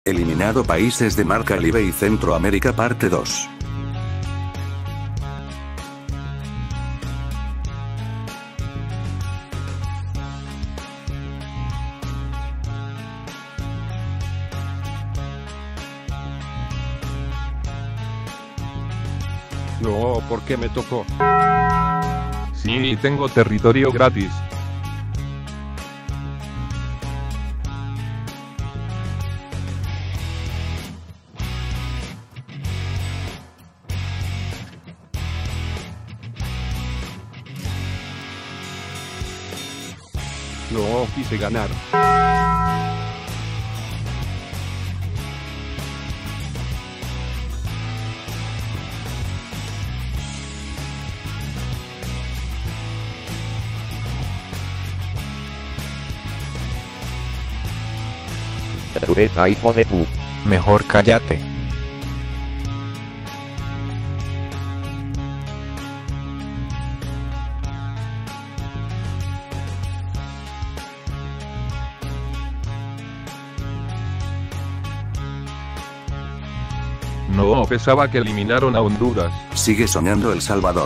Eliminado países de Mar Caribe y Centroamérica parte 2. No, ¿por qué me tocó? Sí, tengo territorio gratis. No, quise ganar. Tureta, hijo de pu. Mejor cállate. No, pensaba que eliminaron a Honduras. Sigue soñando El Salvador.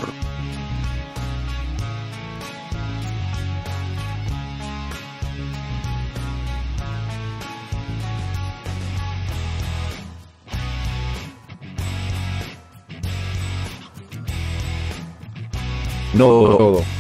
No.